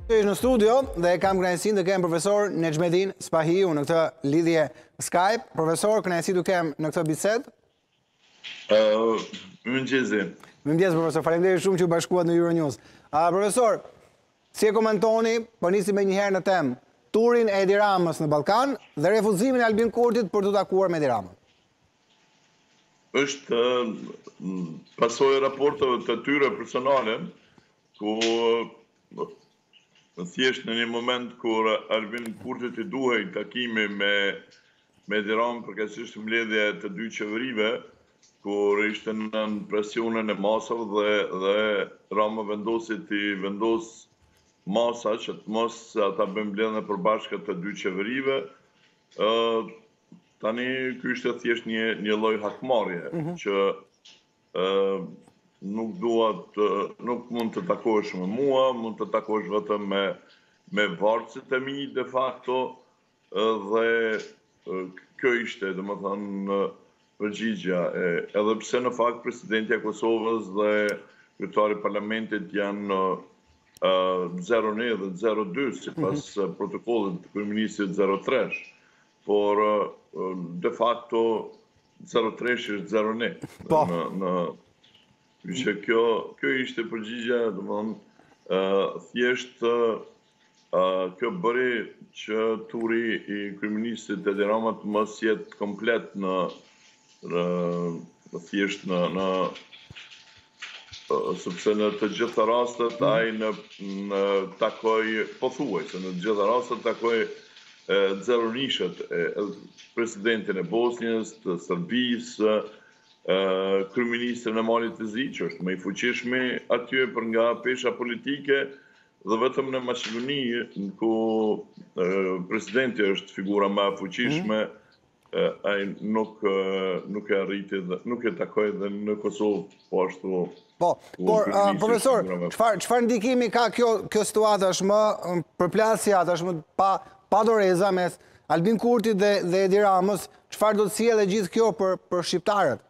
Është në studio dhe kam kënaqësinë të kem profesor Nexhmedin Spahiu në këtë lidhje Skype. Profesor, kënaqësi të kem në këtë bisedë. Mëngjesi. Mëngjes profesor, faleminderit shumë që u bashkuat në Euronews. Profesor, si e komentoni, po nisim me njëherë në temë, turin e Edi Ramës në Ballkan dhe refuzimin e Albin Kurtit për të takuar me Edi Ramën? Është pasojë e raporteve të tyre personale, ku thjesht në një moment kur Albin Kurtit i duhej takimi me Edi Ramën përkatësisht mbledhja e të dy qeverive, kur ishte në presionin e masave dhe Rama vendosi masa që të mos ata bëjnë mbledhjen e përbashkët të dy qeverive. Tani ky ishte thjesht një lloj hakmarrje që nuk mund të takohesh me mua, mund të takohesh vetëm me varësit e mi de facto, dhe kjo ishte, domethënë, përgjigja. Edhe pse në fakt presidenti i Kosovës dhe kryetari i parlamentit janë 0-1 dhe 0-2 sipas protokollit të kryeministit 0-3, por de facto 0-3 është 0-1. Që kjo ishte përgjigja, domethënë thjesht kjo bëri që turi i kryeministit Edi Rama të mos jetë komplet thjesht sepse në të gjitha rastet ai në takoi pothuajse në të gjitha rastet takoi zerorishët, presidentin e Bosnjës, të Serbisë, kryeministrin e Malit të Zi, që është më i fuqishmi aty për nga pesha politike, dhe vetëm në Maqedoni, ku presidenti është figura më e fuqishme, ai nuk e arriti dhe nuk e takoi dhe në Kosovë po ashtu. Po, por profesor, çfarë ndikimi ka kjo situatë tashmë, përplasja tashmë pa doreza mes Albin Kurtit dhe Edi Ramës, çfarë do të sjellë gjithë kjo për shqiptarët?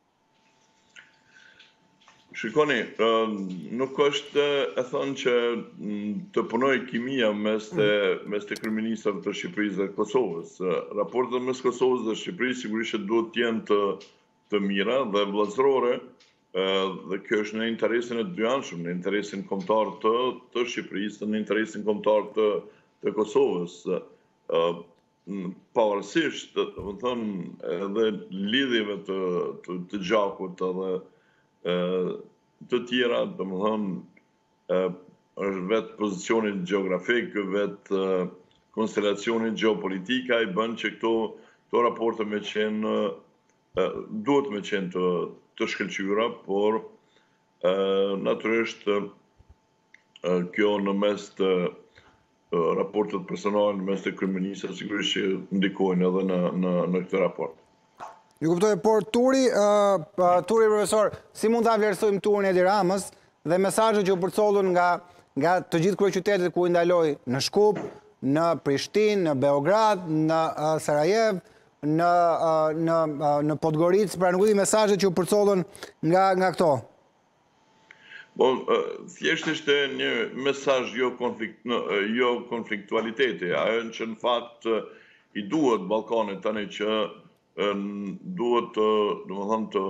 Shikoni, nuk është e thënë që të punoj kimia mes të kryeministrave të Shqipërisë dhe Kosovës. Raportet mes Kosovës dhe Shqipërisë sigurisht që duhet të jenë të mira dhe vëllazërore, dhe kjo është në interesin e dy anshëm, në interesin kombëtar të Shqipërisë dhe në interesin kombëtar të Kosovës. Pavarësisht, domethënë, edhe lidhjeve të gjakut edhe të tjera, domethënë, është vetë pozicioni gjeografik, vetë konstelacioni gjeopolitik, ai bën që këto raporte duhet me qenë të shkëlqyera, por natyrisht kjo në mes të raportet personale, në mes të kryeministit, sigurisht që ndikojnë edhe në këtë raport. Ju kuptoj, por turi, profesor, si mund ta vlerësojmë turin e Edi Ramës dhe mesazhet që u përcollën nga të gjithë kryeqytetet ku i ndaloi në Shkup, në Prishtinë, në Beograd, në Sarajevo, në Podgoricë, pra nuk di mesazhet që u përcollën nga këto. Po, thjesht ishte një mesazh jo konfliktualiteti, ajo që në fakt i duhet Ballkanit tani që duhet domethënë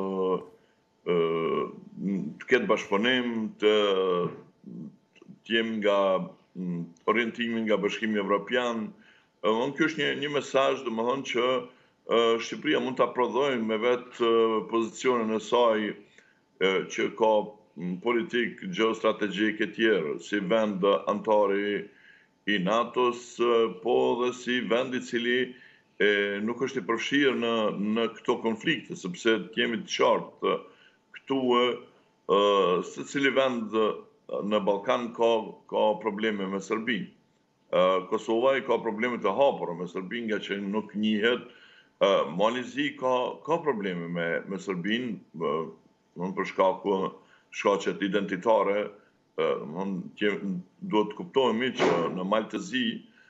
të ketë bashkëpunim, të jemi nga orientimi nga Bashkimi Evropian. Kjo është një mesazh domethënë që Shqipëria mund ta prodhojë me vetë pozicionin e saj që ka politik gjeostrategjik e tjerë, si vend antari i NATO-s, po dhe si vend i cili nuk është i përfshirë në këto konflikte, sepse të jemi të qartë këtu secili vend në Ballkan ka probleme me Serbinë. Kosova i ka probleme të hapura me Serbinë, nga që nuk njihet. Malizi ka probleme me Serbinë, për shkaqet identitare. Duhet të kuptohemi që në Maltezi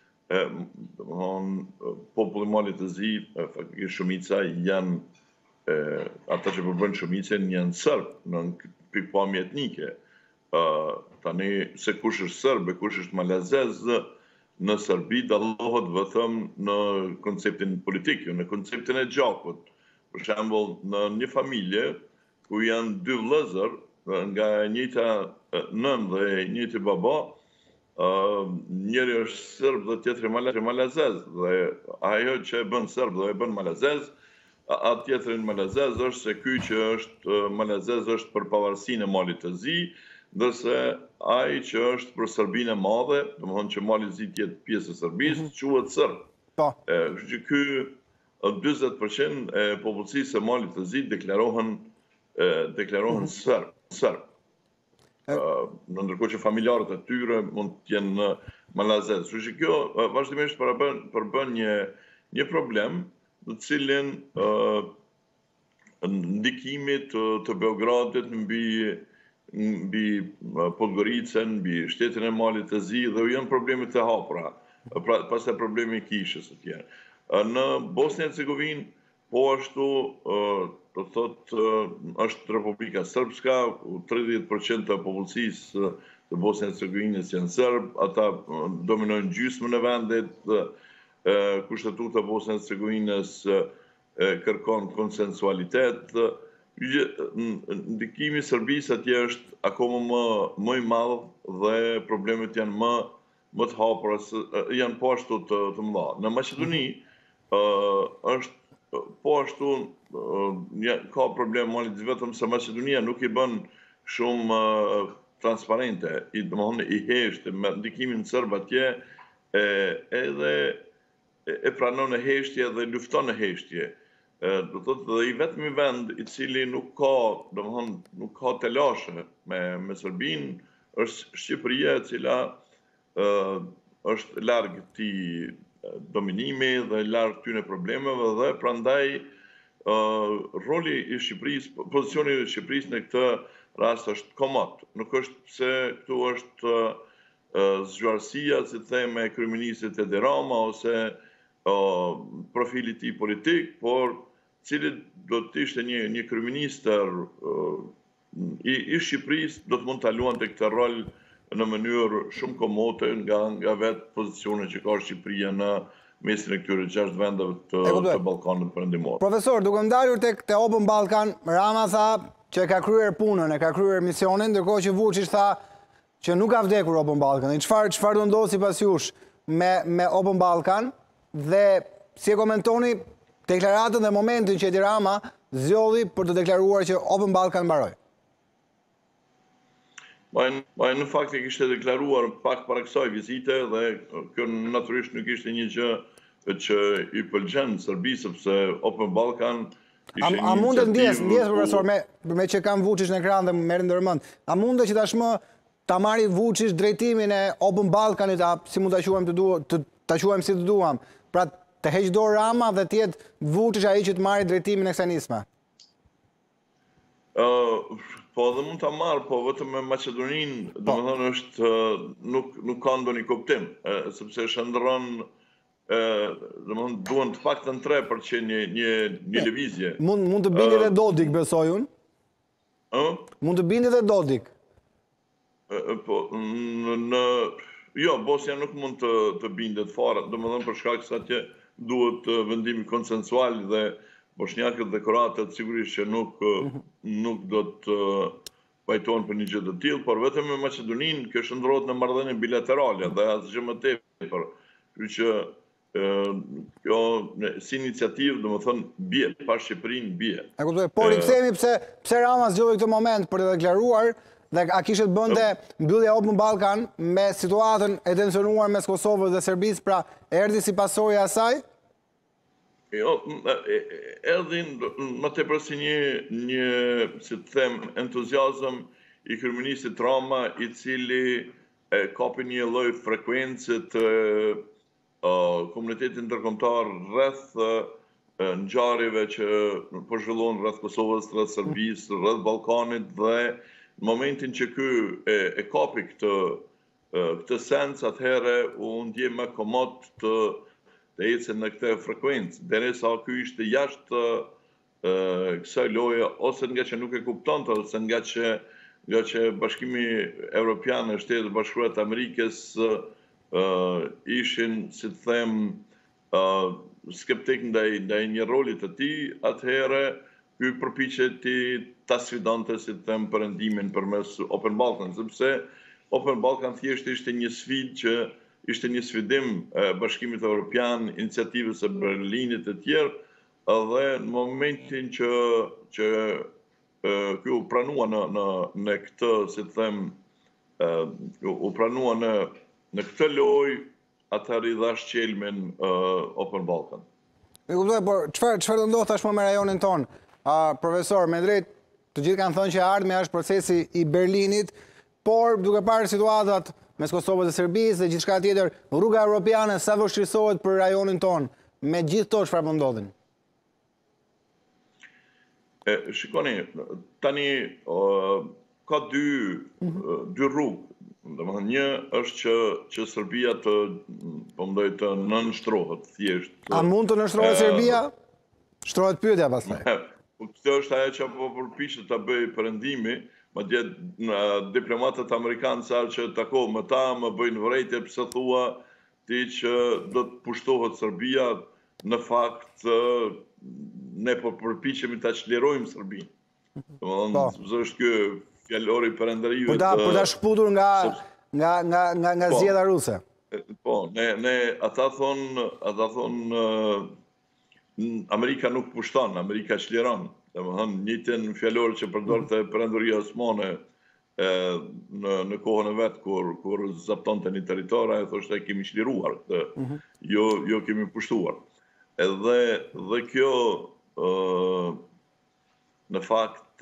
populli Malit të Zi, faktikisht shumica janë, ata që përbën shumicën janë Serb në pikpamje etnike. Tani se kush është serb e kush është malazez në Serbi dallohet vetëm në konceptin politik, jo në konceptin e gjakut. Për shembull, në një familje ku janë dy vëllezër nga e njëjta nën dhe e njëjti baba, njëri është serb dhe tjetri malazez, dhe ajo që e bën serb dhe e bën malazez, atë tjetrin malazez është se ky që është malazez është për pavarësinë e malit të zi, ndërse ai që është për Serbinë e madhe, domethënë që mali i zi të jetë pjesë e Serbisë, quhet serb. Po. Kështu që ky 40% e popullsisë së malit të zi deklarohen serb. Ndërkohë që familjarët e tyre mund të jenë malazez. Kështu që kjo vazhdimisht përbën një problem në cilin ndikimit të Beogradit mbi Podgoricën, mbi shtetin e malit të zi dhe janë problemet e hapura, pastaj problemi i kishës e tjerë. Në Bosnjë-Hercegovinë, po ashtu, do thotë, është Republika Srpska, ku 30% të popullsisë të Bosnjë-Hercegovinës janë serb, ata dominojnë gjysmën e vendit, Kushtetuta e Bosnjë-Hercegovinës kërkon konsensualitet. Ndikimi i Serbisë atje është akoma më i madh dhe problemet janë më të hapura, janë po ashtu të mëdha. Në Maqedoni është po ashtu ka problem malit vetëm se Maqedonia nuk i bën shumë transparente, domethënë i heshtë me ndikimin serb atje, edhe e pranon e heshtje dhe lufton e heshtje. Do thotë dhe i vetmi vend i cili nuk ka telashe me Serbinë është Shqipëria, e cila është larg këtij dominimi dhe larg këtyre problemeve dhe prandaj roli i Shqipërisë, pozicioni i Shqipërisë në këtë rast është komod. Nuk është pse këtu është zgjuarësia, si them, e kryeministit Edi Rama ose profili i tij politik, por cili do të ishte një kryeministër i Shqipërisë, do të mund ta luante këtë rol në mënyrë shumë komode nga vetë pozicione që ka Shqipëria në mesin e këtyre 6 vendeve të Ballkanit Perëndimor. Profesor, duke ndalur tek Open Balkan, Rama tha që ka kryer punën, ka kryer misionin, ndërkohë që Vučić tha që nuk ka vdekur Open Balkan. Çfarë do ndodhë sipas jush me Open Balkan dhe si e komentoni deklaratën dhe momentin që Edi Rama zgjodhi për të deklaruar që Open Balkan mbaroi? Në fakt e kishte deklaruar pak para kësaj vizite dhe kjo natyrisht nuk ishte një gjë që i pëlqen Serbisë, sepse Open Balkan ishte një A mundet ndjes profesor me që kam Vučić në ekran dhe më merr ndërmend. A mundet që tashmë ta marri Vučić drejtimin e Open Balkanit, si mund ta quajmë si të duam. Pra të heq dorë Rama dhe të jetë Vučić ai që të marrë drejtimin e kësaj nisme? Po dhe mund ta marrë, po vetëm me Maqedoninë, domethënë është nuk ka ndonjë kuptim, sepse shndron, domethënë duan të paktën 3 për që një lëvizje. Mund të bindi edhe Dodik, besoj unë? Mund të bindi edhe Dodik? Po, jo, Bosnia nuk mund të bindet fare, domethënë për shkak se atje duhet vendimi konsensual dhe bosnjakët dhe kroatët sigurisht që nuk do të pajtohen për një gjë të tillë, por vetëm me Maqedoninë kjo shndrohet në marrëdhënie bilaterale dhe asgjë më tepër. Kështu që kjo si iniciativë, domethënë bie, pa Shqipërinë bie. E kuptoj, por i kthehemi pse Rama zgjodhi këtë moment për të deklaruar dhe a kishte të bënte mbyllja Open Balkan me situatën e tensionuar mes Kosovës dhe Serbisë, pra erdhi si pasojë e asaj? Jo, erdhin më tepër si një, si të them, entuziazëm i kryeministit Rama, i cili kapi një lloj frekuencë të komunitetit ndërkombëtar rreth ngjarjeve që po zhvillohen rreth Kosovës, rreth Serbisë, rreth Ballkanit dhe në momentin që ky e kapi këtë sens, atëherë u ndje më komod të ecën në këtë frekuencë, derisa ky ishte jashtë kësaj loje, ose nga që nuk e kuptonte, ose nga që nga që Bashkimi Evropian e Shtetet Bashkuara të Amerikës ishin, si të them, skeptik ndaj një roli të tij, atëherë ky përpiqet ta sfidonte, si të them, perëndimin përmes Open Balkan, sepse Open Balkan thjesht ishte një sfidë që ishte një sfidim Bashkimit Evropian, iniciativës së Berlinit e tjerë, dhe në momentin që ky u pranua në këtë, si të them, u pranua në këtë lojë, atëherë i dhash qelmen Open Balkan. E kuptoj, por çfarë do ndodh tashmë me rajonin ton? Profesor, me drejt, të gjithë kanë thënë që ardhmja është procesi i Berlinit, por duke parë situatat mes Kosovës dhe Serbisë dhe gjithçka tjetër, rruga europiane sa vështirësohet për rajonin ton, me gjithë këto çfarë po ndodhin? Shikoni, tani ka dy rrugë. Domethënë, një është që Serbia të nënshtrohet thjesht. A mund të nënshtrohet Serbia? Shtrohet pyetja pastaj. Kjo është ajo që po përpiqet ta bëj perëndimi, madje diplomatët amerikanë sa që takohen me ta, më bëjnë vërejtje pse thua ti që do të pushtohet Serbia. Në fakt ne po përpiqemi ta çlirojmë Serbinë. Domethënë, është ky fjalori perëndëriut. Për ta shkputur nga zgjedhja ruse. Po, ata thonë Amerika nuk pushton, Amerika çliron. Domethënë, njëjtën fjalor që përdorte Perëndoria Osmane në kohën e vet kur zaptonte një territor, ai thoshte kemi çliruar, jo kemi pushtuar. Dhe kjo në fakt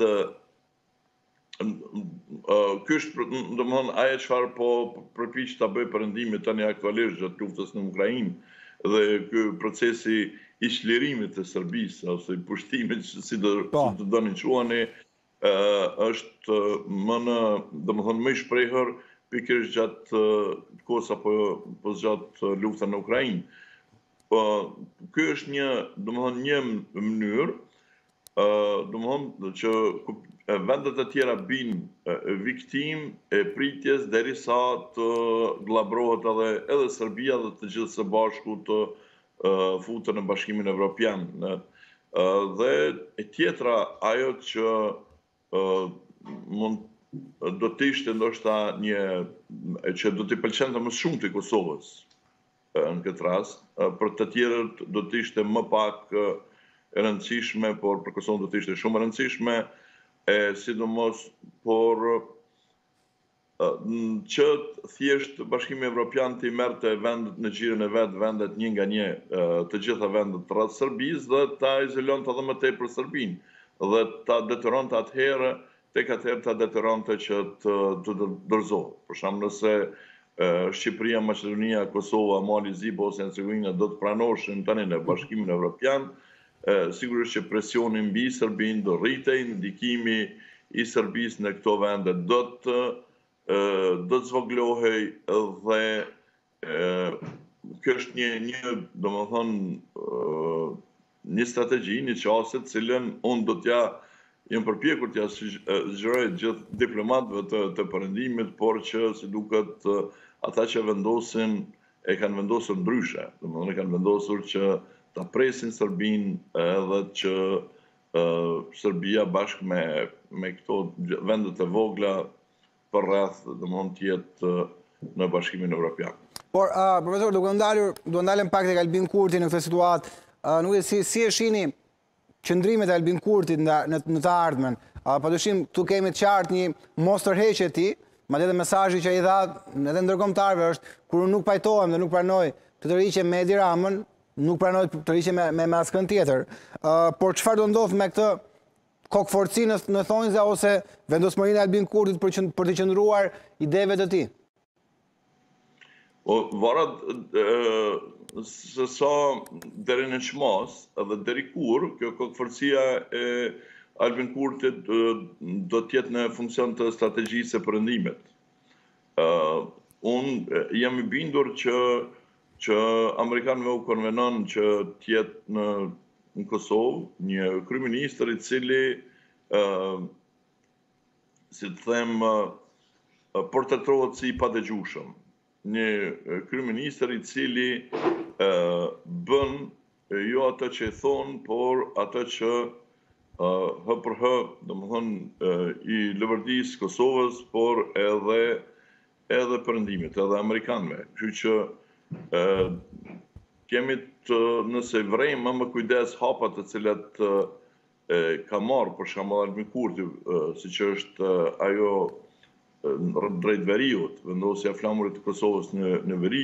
ky është, domethënë, ajo çfarë po përpiq ta bëj perëndimi tani aktualisht gjatë luftës në Ukrainë, dhe ky procesi i çlirimit të Serbisë ose i pushtimit, si do doni quani, është domethënë më i shprehur pikërisht gjatë kohës apo gjatë luftës në Ukrainë. Ky është një mënyrë, domethënë, që vendet e tjera binë viktimë e pritjes derisa të glabrohet edhe Serbia dhe të gjithë së bashku të futen në Bashkimin Evropian. Dhe e tjetra, ajo që do të ishte ndoshta që do t'i pëlqente më shumë të Kosovës në këtë rast, për të tjerët do të ishte më pak e rëndësishme, por për Kosovën do të ishte shumë e rëndësishme, sidomos por që thjesht Bashkimi Evropian të i merrte vendet në xhirin e vet, vendet një nga një, të gjitha vendet rreth Serbisë, dhe ta izolonte edhe më tepër Serbinë, dhe ta detyronte tek atëherë ta detyronte që të dorëzohet. Për shembull, nëse Shqipëria, Maqedonia, Kosova, Mali, Zi, Bosnia e Hercegovina do të pranoheshin tani në Bashkimin Evropian, sigurisht që presioni mbi Serbinë do rritej, ndikimi i Serbisë në këto vende do të zvoglohej, dhe kjo është një strategji, një qasje të cilën unë do t'ja jem përpjekur t'ja zgjeroj gjithë diplomatëve të perëndimit, por që si duket ata që vendosin e kanë vendosur ndryshe. Domethënë kanë vendosur që ta presin Serbinë, edhe që Serbia bashkë me këto vendet e vogla për rreth, domethënë të jetë në Bashkimin Evropian. Por, profesor, duke ndalem pak tek Albin Kurti në këtë situatë, nuk e si e shihni qëndrimet e Albin Kurtit në të ardhmen. Padyshim, tu kemi të qartë një mos tërheqje ti, madje edhe mesazhi që ai dha edhe ndërkombëtarëve është kur unë nuk pajtohem dhe nuk pranoj të tërhiqje me Edi Ramën, nuk pranoj të tërhiqje me askën tjetër. Por çfarë do ndodh me këtë kokforci në thonjza ose vendosmërinë e Albin Kurtit për të qëndruar ideve të tij? Varet se sa deri në çmos edhe deri kur kjo kokforcia e Albin Kurtit do të jetë në funksion të strategjisë së perëndimit. Unë jam i bindur që amerikanëve u konvenon që të jetë në Kosovë një kryeminist i cili si të them, portretrohet si i padëgjueshëm. Një kryeministër i cili bën jo atë që i thon, por atë që hë për hë, domethënë i lëvërdisë Kosovës, por edhe perëndimit, edhe amerikanëve. Kështu që kemi të, nëse vrejmë më kujdes hapat të cilat ka marrë për shembull Albin Kurti, siç është ajo drejt veriut, vendosja e flamurit të Kosovës në veri,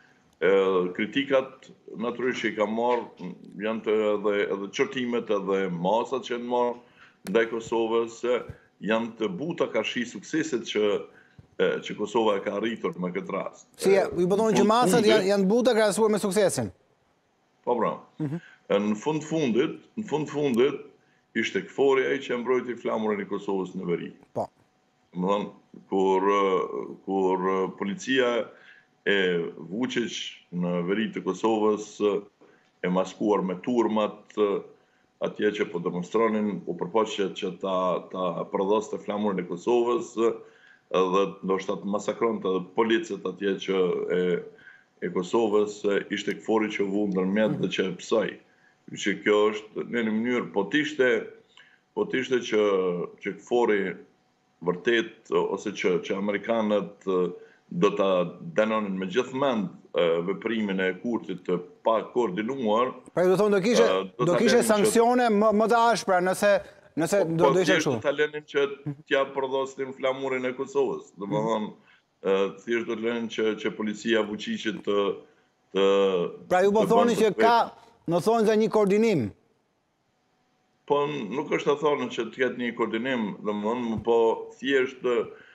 kritikat natyrisht që i ka marrë janë të edhe çortimet edhe masat që janë marrë ndaj Kosovës janë të buta karshi sukseset që Kosova e ka arritur me këtë rast. Si ju thonë që masat janë buta krahasuar me suksesin? Po pra. Në fund fundit ishte KFOR-i ai që mbrojti flamurin e Kosovës në veri. Po. Domethënë kur policia e Vučić në veri të Kosovës e maskuar me turmat atje që po demonstronin, u përpoqe që ta prodhoste flamurin e Kosovës dhe ndoshta të masakronte edhe policët atje që e Kosovës, ishte KFOR-i që vu ndërmjet dhe që e psoi. Që kjo është në një mënyrë, po t'ishte që KFOR-i vërtet, ose që amerikanët do ta dënonin me gjithmend veprimin e Kurtit të pa koordinuar. Pra do thonë do kishe sanksione më të ashpra nëse do ishte kështu. Po ta lenin që t'ja prodhosnin flamurin e Kosovës. Domethënë thjesht do të lenin që policia Vučićit të Pra ju po thoni që ka, në thonë za një koordinim. Po nuk është të thonë që të ketë një koordinim, domethënë, po thjesht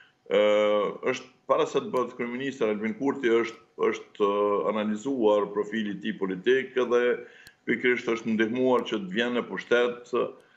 është para se të bëhet kryeministër Albin Kurti është analizuar profili i tij politik dhe pikërisht është ndihmuar që të vjen në pushtet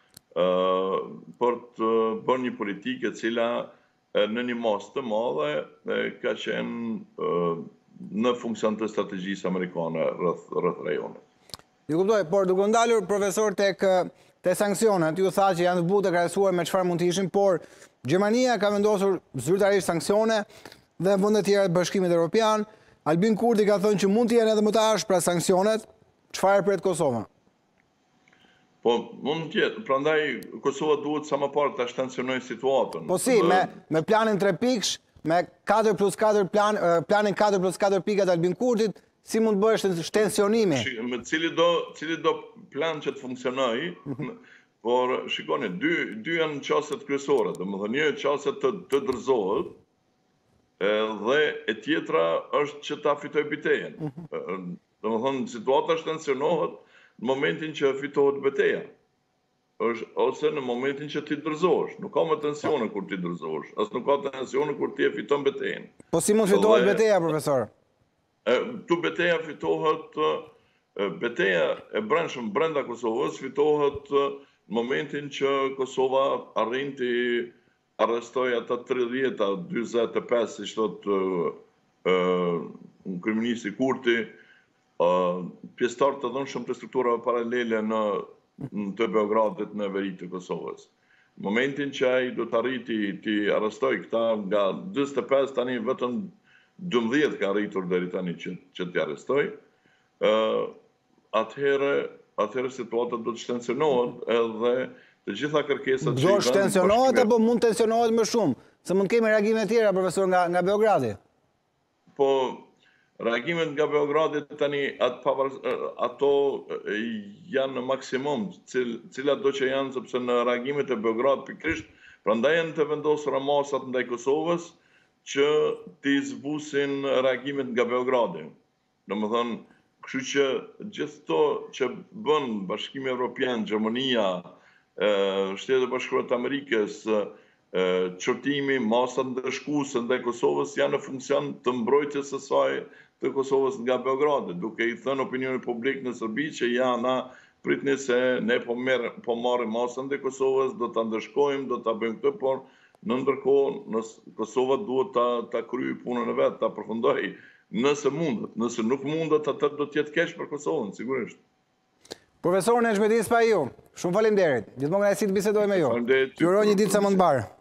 për të bërë një politikë e cila në një mos të madhe ka qenë në funksion të strategjisë amerikane rreth rajonit. Ju kuptoj, por duke ndalur profesor tek sanksionet, ju tha që janë të buta krahasuar me çfarë mund të ishin, por Gjermania ka vendosur zyrtarisht sanksione dhe vendet tjera të Bashkimit Evropian. Albin Kurti ka thënë që mund të jenë edhe më të ashpra sanksionet. Çfarë pret Kosova? Po mund të jetë, prandaj Kosova duhet sa më parë ta shtensionojë situatën. Po si, me planin 3 pikësh, me 4+4 planin 4+4 pikat Albin Kurtit, si mund të bëhesh shtensionimi? Me cili do plan që të funksionojë, por shikoni, dy janë çastet kryesore, domethënë një çastet të dorëzohet, dhe e tjetra është që ta fitoj bitejen. Domethënë situata shtensionohet në momentin që fitohet betejë. Ose në momentin që ti dorëzohesh. Nuk ka më tensione kur ti dorëzohesh, as nuk ka tensione kur ti e fiton betejën. Po si mund fitohet beteja, profesor? Tu beteja fitohet, beteja e brendshëm brenda Kosovës fitohet në momentin që Kosova arrin të arrestoj ata 30-25, si thot kryeministri Kurti, pjesëtar të dhënshëm të strukturave paralele në të Beogradit në veri të Kosovës. Në momentin që ai do të arriti të arrestoj këta nga 25 tani vetëm 12 ka arritur deri tani që t'i arrestoj, atëherë situata do të shtensionohet edhe të gjitha kërkesat që do shtensionohet apo mund tensionohet më shumë? Se mund kemi reagime tjera, profesor, nga Beogradi. Po, reagimet nga Beogradi tani ato janë në maksimum, cilat do që janë, sepse në reagimet e Beograd pikrisht, prandaj janë të vendosura masat ndaj Kosovës që t'i zbusin reagimet nga Beogradi. Domethënë, kështu që gjithë to që bën Bashkimi Evropian, Gjermania, Shtetet e Bashkuara të Amerikës, çortimi, masat ndërshkuese ndaj Kosovës janë në funksion të mbrojtjes së saj të Kosovës nga Beogradi, duke i thënë opinionit publik në Serbi që ja na pritni se ne po marrim masën ndaj Kosovës, do ta ndërshkojmë, do ta bëjmë këtë, por në ndërkohë Kosova duhet ta kryejë punën e vet, ta përfundojë nëse mundet. Nëse nuk mundet, atë do të jetë keq për Kosovën, sigurisht. Profesor Nejmedin Spahiu, shumë faleminderit. Gjithmonë kënaqësi të bisedoj me ju. Ju uroj një ditë sa më të mbarë.